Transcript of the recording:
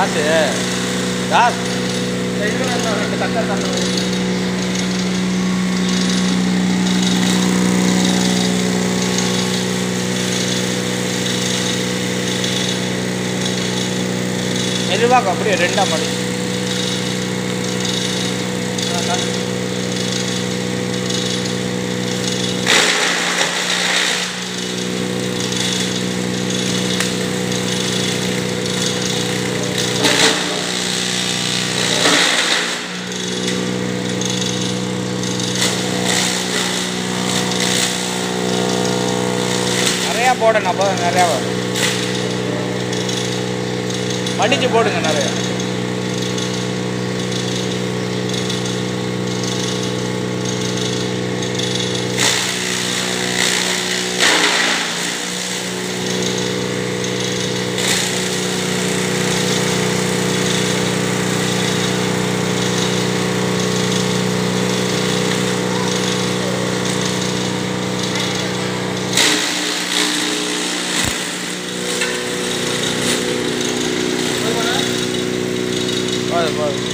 தாசு தாஸ் ரெண்டு கட்டர் தரணும். மெதுவாக அப்படியே 2 மணி நிறையா போடணும். அப்போ நிறையா வரும். மடிச்சு போடுங்க நிறைய. போதும்.